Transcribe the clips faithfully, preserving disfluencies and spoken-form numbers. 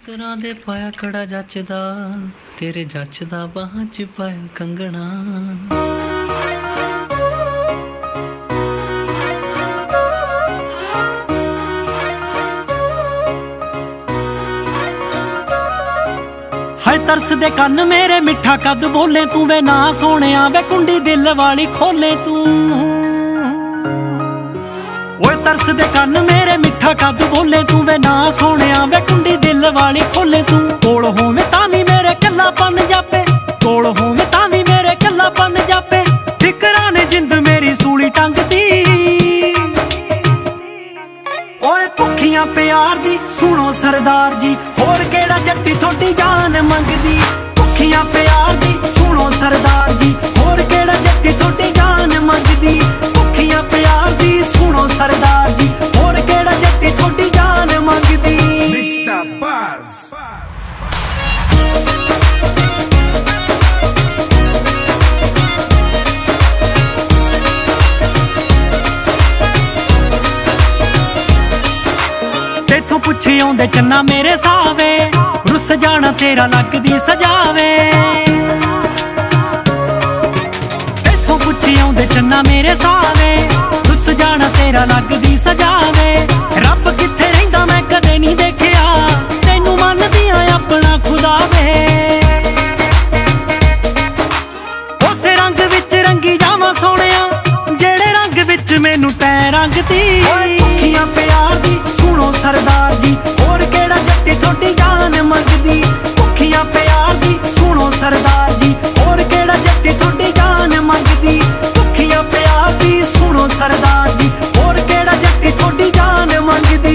पुत्तरां दे पाया कड़ा जचदा, तेरे जचदा बाहां च पाया कंगना। हाय तरस दे कन्न मेरे मिठा कद बोले तू वे ना सोनिया वे कुंडी दिल वाली खोले तू। ओए तरस दे कन्न मेरे मिठा कद बोले तू वे ना सोनिया वे कुंडी दिल वाली खोले तू। कोल होवे तावी मेरे कल्लापन जापे, कोल होवे तावी मेरे कल्लापन जापे। ठिकरा ने जिंद मेरी सूली टंगदी, ओए भुखियां प्यार दी सुनो सरदार जी, होर केड़ा जट्टी थोड़ी जान मंगदी। भुखियां प्यार दी सुनो सरदार जी, होर केड़ा जट्टी थोड़ी जान मंगदी। भुखियां प्यार दी सुनो सरदार जी, होर केड़ा जट्टी थोड़ी जान मंगदी। मिस्टर बज़ तेथों पुछी आउंदे चन्ना मेरे सावे, रुस जाना तेरा लगदी सजावे। तेथों पुछी आउंदे चन्ना मेरे सावे, रुस जाना तेरा लगदी सजावे। रब किथे रहिंदा मैं कदे नहीं देखिया, तैनू मनदियां अपना खुदा वे। उस रंग विच रंगी जावां सोहणिया, जेड़े रंग विच मैनू तै रंगदी। भुखियां प्यार दी सुनो सरदार जी, होर केड़ा जट्टी थोड़ी जान मंगदी। भुखियां प्यार दी सुनो सरदार जी, होर केड़ा जट्टी थोड़ी जान मंगदी। भुखियां प्यार दी सुनो सरदार जी, होर केड़ा जट्टी थोड़ी जान मंगदी।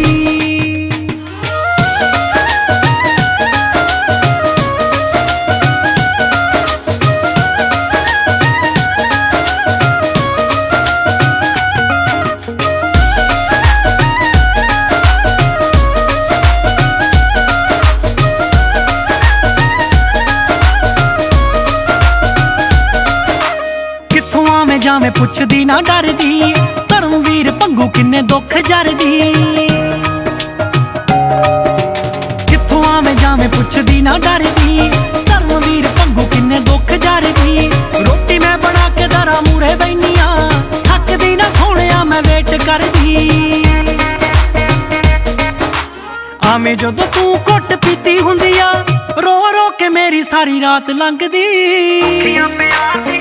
मैं पुछदी ना डरदी, धर्मवीर भंगू किन्ने दुख जरदी। कित्थों आवें जावें पुछदी ना डरदी, धर्मवीर भंगू किन्ने दुख जरदी। रोटी मैं बना के दरा मूरे बैनिया, थकदी ना सोहणिया मैं वेट करदी। आवें जदों तू घुट पीती हुंदी आ, रो रो के मेरी सारी रात लंघदी।